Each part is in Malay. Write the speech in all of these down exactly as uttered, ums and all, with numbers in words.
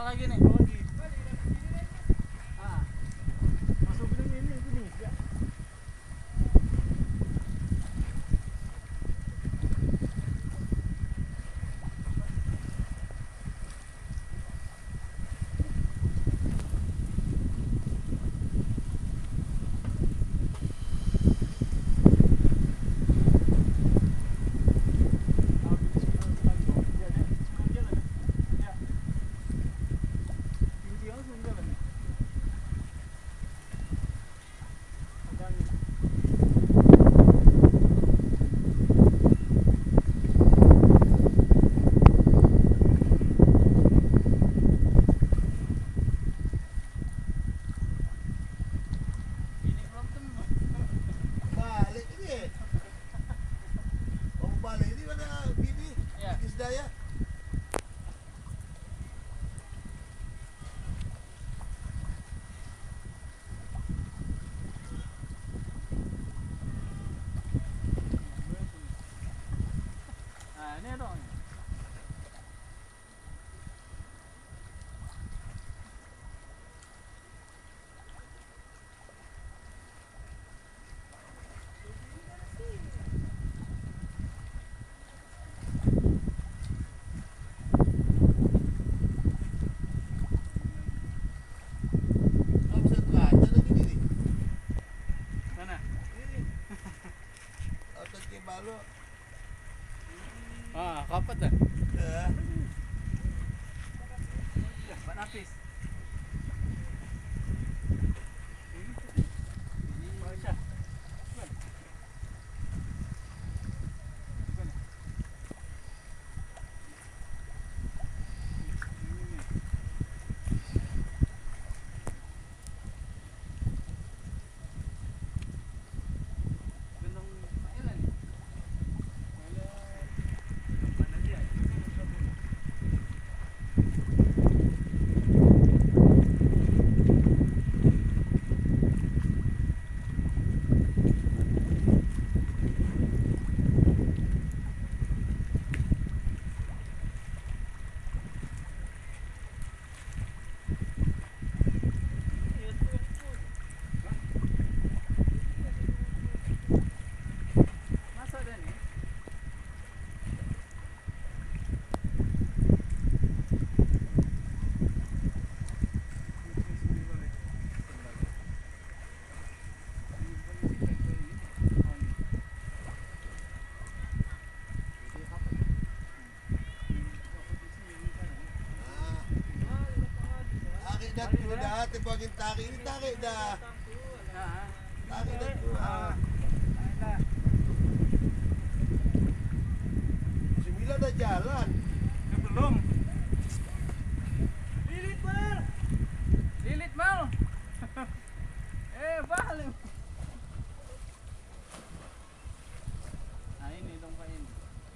lagi nih. Ah. Masuk ke ini ini ini. Ya. Ah, kapat dah. Ya. Ya, Pak Nafis. Ini Aisyah. Dah tu dah terbagi tarik ni tarik dah. Tarik dah tu. Dah. Sembilan dah jalan. Dia belum. Lilit mal. Lilit mal. Eh, balik. Nah, ini tongkat ini.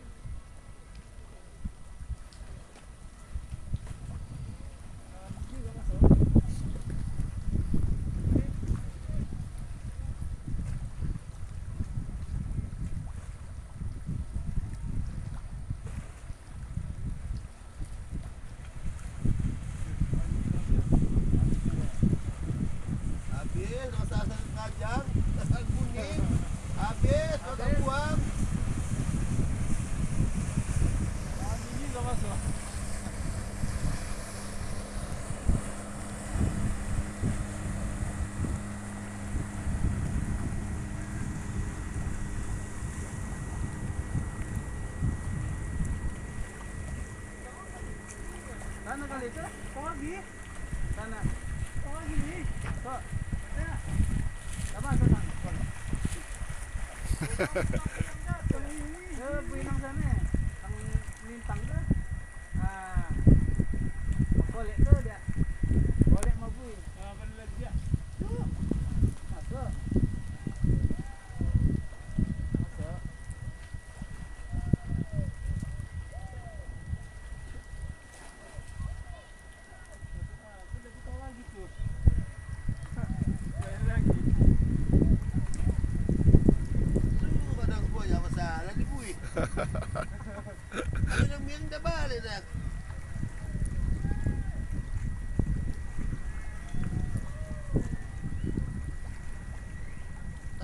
Sana kali itu, kau lagi? Sana, kau lagi ni? Kau, ya? Apa sana? Eh, pinang sana, ang lintang tu. Ah, kolek tu dia, kolek mabui. Ah, benar dia. Tu, masuk. Ada yang dah balik dah.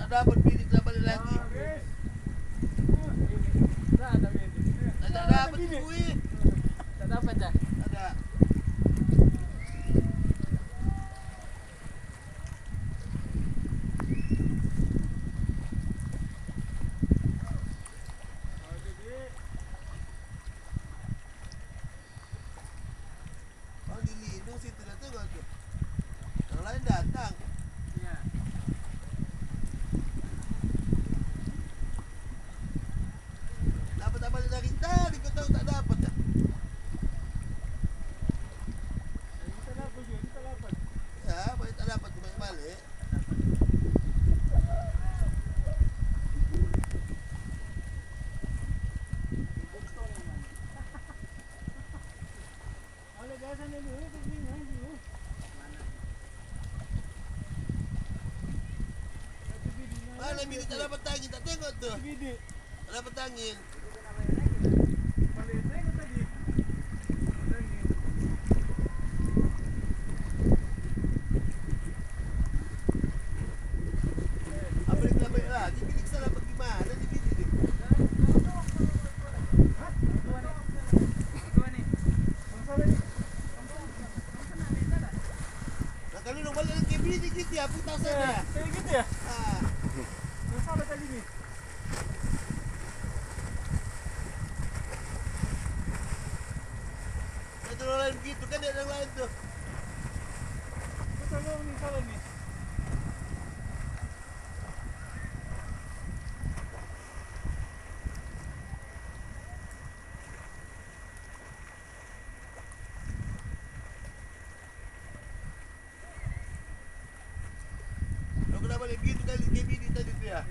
tak dapat bini tak balik lagi. Habis. Tak ada bini. Tak tak dapat bini. Tak dapat dah. Tak ada. Oh di lindung situ dah tengok tu. Yang lain datang. Ya. Dapat tak balik dari tadi kau tahu tak dapat dah. Kita dapat je, kita dapat. Ya, balik tak dapat tu balik balik. Oleh biasa ni dulu tu bini dulu. Mana bini tak dapat angin tak tengok tu. Bini. Tak dapat angin. Boleh tengok tadi. Tengok. Apa dia kena balik lagi? Bini kita dapat gimana ni bini ni? Nah, kalau nak balik lagi bini kita apa tak sana? Kayak gitu ya? Ah. Masalah tadi ni. Ada orang lain begitu kan ada yang lain tu. Salah ni, salah ni. Kalau kena balik begitu kali ke bini tadi tu ya.